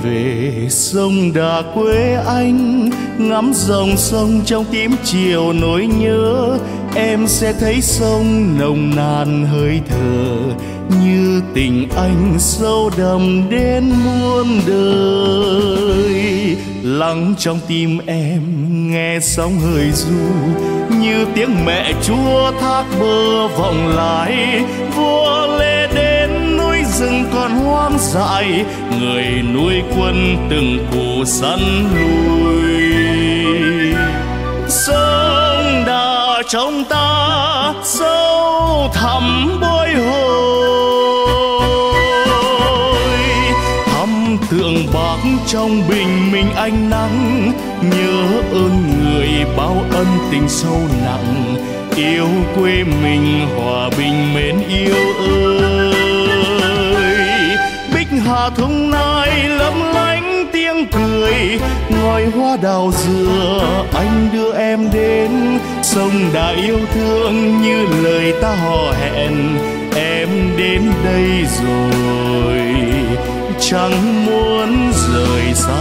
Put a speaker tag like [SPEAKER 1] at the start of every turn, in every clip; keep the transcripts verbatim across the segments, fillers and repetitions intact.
[SPEAKER 1] về sông Đà quê anh, ngắm dòng sông trong tím chiều nỗi nhớ. Em sẽ thấy sông nồng nàn hơi thở, như tình anh sâu đậm đến muôn đời. Lắng trong tim em nghe sóng hơi ru, như tiếng mẹ Chúa thác bơ vọng lại. Vua Lê đến núi rừng còn hoang dại, người nuôi quân từng cụ săn lùi. Sông Đà trong ta sâu thẳm bồi hồi, thăm tượng bác trong bình minh ánh nắng. Nhớ ơn người bao ân tình sâu nặng, yêu quê mình hòa bình mến yêu ơi. Bích Hà Thung Nai lấp lánh tiếng cười, ngòi hoa đào dừa anh đưa em đến. Sông Đà yêu thương như lời ta hò hẹn, em đến đây rồi chẳng muốn rời xa.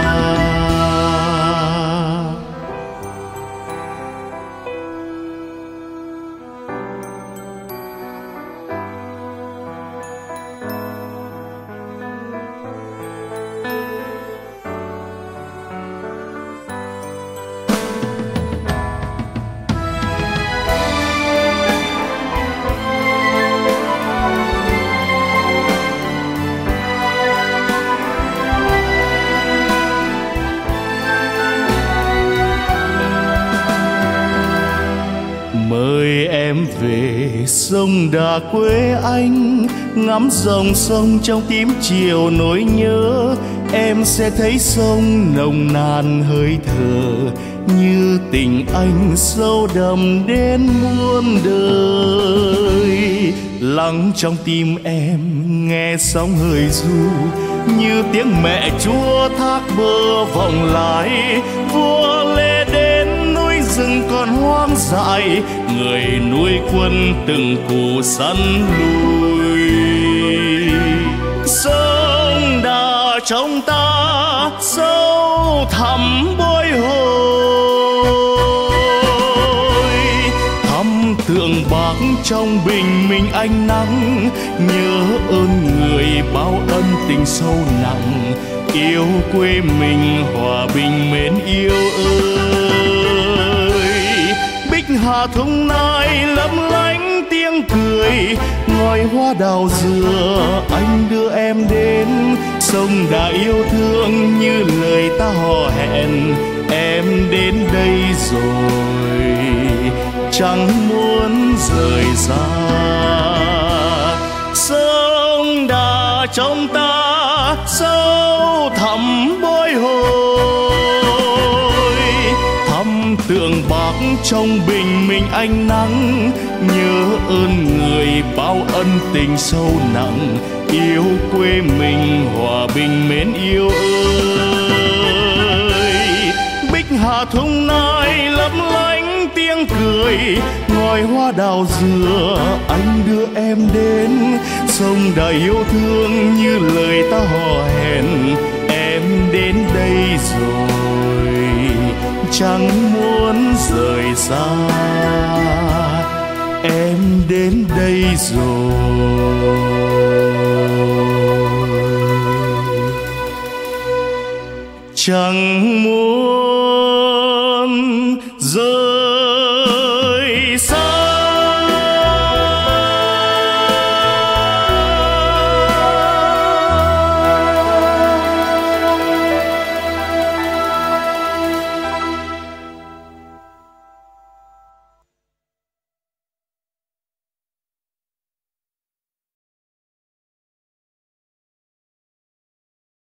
[SPEAKER 1] Mời em về sông Đà quê anh, ngắm dòng sông trong tím chiều nỗi nhớ. Em sẽ thấy sông nồng nàn hơi thở, như tình anh sâu đậm đến muôn đời. Lắng trong tim em nghe sóng hơi ru, như tiếng mẹ Chúa thác bơ vọng lại. Vua Lê đến núi rừng còn hoang dại, người nuôi quân từng cụ săn lùi. Sông Đà trong ta sâu thẳm bồi hồi, thăm tượng bác trong bình minh ánh nắng. Nhớ ơn người bao ân tình sâu nặng, yêu quê mình hòa bình mến yêu ơi. Bích Hà Thung Nai lấp lánh tiếng cười, ngòi hoa đào dừa anh đưa em đến. Sông Đà yêu thương như lời ta hò hẹn, em đến đây rồi chẳng muốn rời xa. Sông Đà trong ta sâu thẳm bồi hồi, thăm tượng bác trong bình minh ánh nắng. Nhớ ơn người bao ân tình sâu nặng, yêu quê mình hòa bình mến yêu ơi. Bích Hà Thung Nai lấp lánh tiếng cười, ngòi hoa đào dừa anh đưa em đến. Sông Đà yêu thương như lời ta hò hẹn, em đến đây rồi chẳng muốn rời xa. Em đến đây rồi chẳng muốn